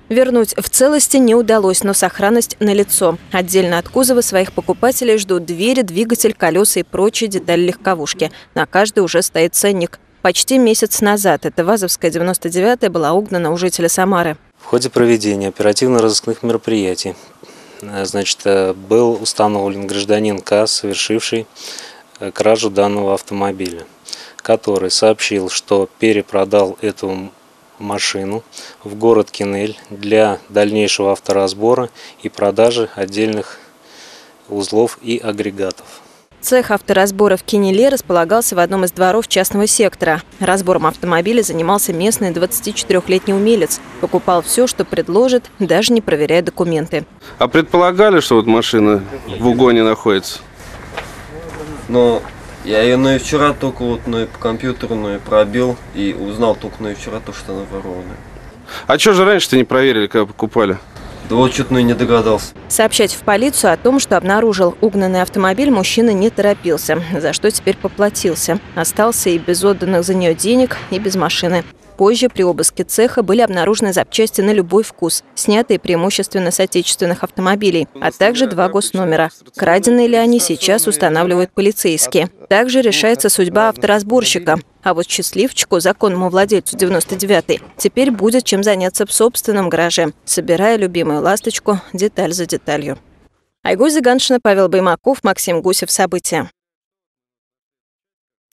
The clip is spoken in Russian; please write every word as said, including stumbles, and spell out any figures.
Вернуть в целости не удалось, но сохранность налицо. Отдельно от кузова своих покупателей ждут двери, двигатель, колеса и прочие детали легковушки. На каждой уже стоит ценник. Почти месяц назад эта ВАЗовская девяносто девятая была угнана у жителя Самары. В ходе проведения оперативно-розыскных мероприятий значит, был установлен гражданин К, совершивший кражу данного автомобиля, который сообщил, что перепродал эту машину в город Кинель для дальнейшего авторазбора и продажи отдельных узлов и агрегатов. Цех авторазбора в Кинеле располагался в одном из дворов частного сектора. Разбором автомобиля занимался местный двадцатичетырёхлетний умелец. Покупал все, что предложит, даже не проверяя документы. А предполагали, что вот машина в угоне находится? Но я ее ну и вчера только вот ну и по компьютеру ну и пробил и узнал только ну и вчера то, что она ворованная. А что же раньше-то не проверили, когда покупали? Да вот что-то ну и не догадался. Сообщать в полицию о том, что обнаружил угнанный автомобиль, мужчина не торопился, за что теперь поплатился. Остался и без отданных за нее денег, и без машины. Позже при обыске цеха были обнаружены запчасти на любой вкус, снятые преимущественно с отечественных автомобилей, а также два госномера. Краденые ли они, сейчас устанавливают полицейские. Также решается судьба авторазборщика. А вот счастливчику, законному владельцу девяносто девятой, теперь будет чем заняться в собственном гараже, собирая любимую ласточку деталь за деталью. Айгуль Зиганшина, Павел Баймаков, Максим Гусев. События.